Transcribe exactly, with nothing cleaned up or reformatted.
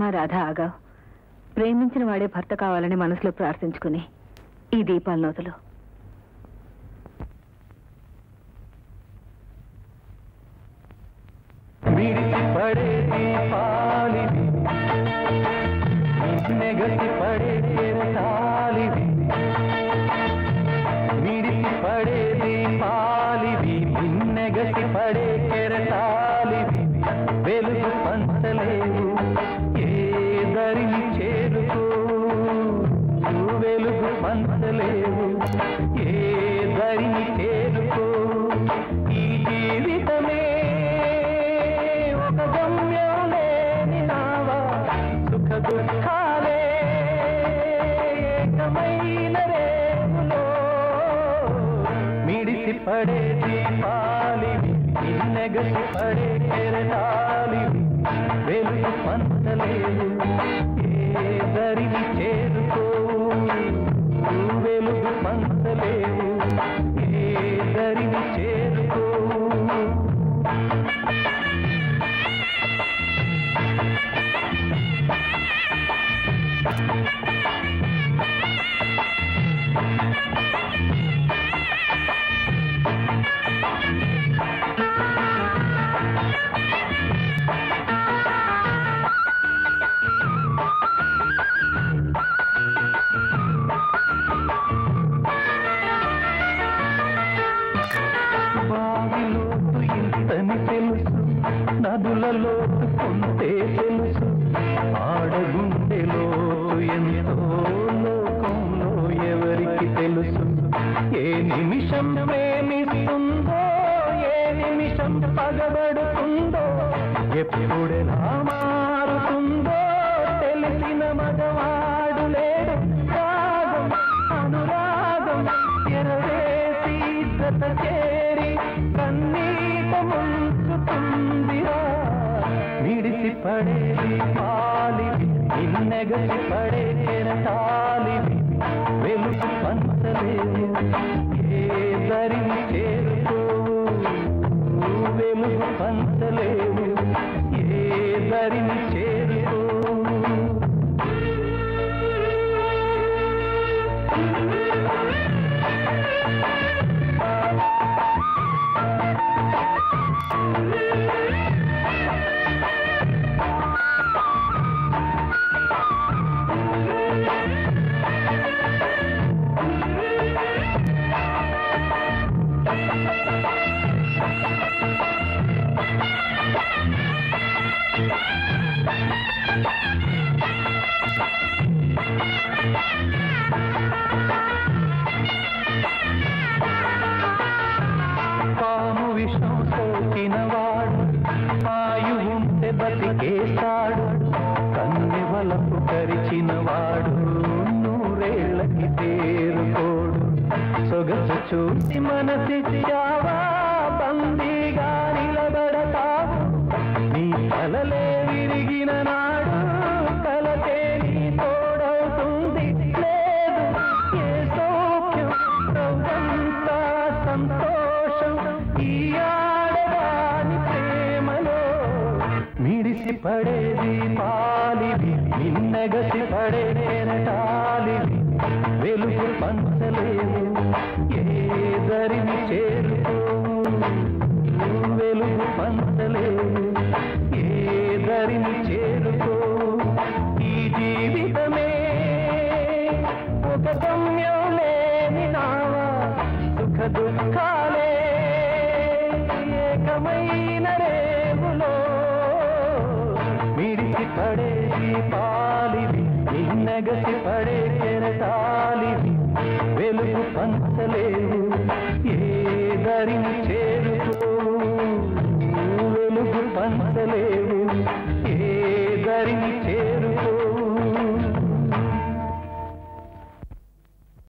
రాధ ఆగావు. ప్రేమించిన వాడే భర్త కావాలని మనసులో ప్రార్థించుకుని ఈ దీపాల నోతులు. పడే దీపాలివి నెగసి పడే తాలివి విడిసి పడే దీపాలివి నెగసి పడే కెరటాలివి వెలుగు పంచలేవు ఏ దరిని చేరుకో వెలుగు పంచలేవు ఏ దరిని చేరుకో ఈ జీవితమే ఒక గమ్యం లేని నావా సుఖ దుఃఖాలే ఏకమైన రేవులో మిడిసి పడే దీపాలివి నిన్నెగసి పడే కెరటాలివి వెలుగు పంచలేవు ఏ దరిని చేరుకో వెలుగు పంచలేవు ఏ దరిని చేరుకో బావిలోతు ఇంతని తెలుసు నదులలోతు కొంతే తెలుసు ఆడగుండెలో ఎంతో లోకంలో ఎవరికి తెలుసు ఏ నిమిషం ప్రేమిస్తుందో ఏ నిమిషం పగబడుతుందో ఎప్పుడెలా మారుతుందో తెలిసిన మగవాడు లేడు రాగం అనురాగం ఎరవేసి జత చేరి కన్నీట ముంచుతుందిరా విడిసి పడే దీపాలివి నిన్నెగసి పడే కెరటాలివి వెలుగు పంచలేవు ఏ దరిని చేరుకోవు వెలుగు పంచలేవు ఏ దరిని చేరుకోవు పాము విషం సోకినవాడు ఆయు ఉంటే బతికేస్తాడు కన్నె వలపు కరిచినవాడు నూరేళ్లకి తేరుకోడు సొగసు చూసి మనసిచ్చావా బందీగా నిలబడతావు నీ కలలే విరిగిన నాడు కలతే నీ తోడవుతుంది లేదు ఏ సౌఖ్యం ప్రవ్వంతా సంతోషం ఈ ఆడదాని ప్రేమలో మిడిసి పడే దీపాలివి నిన్నెగసి పడే కెరటాలివి వెలుగు పంచలేవు ఏ దరిని చేరుకోవు వెలుగు పంచలేవు ఏ దరిని చేరుకోవు ఈ జీవితమే ఒక గమ్యం లేని నావా సుఖ దుఃఖాలే ఏకమైన రేవులో విడిసి పడే దీపాలివి నిన్నెగసి పడే కెరటాలివి వెలుగు పంచలేవు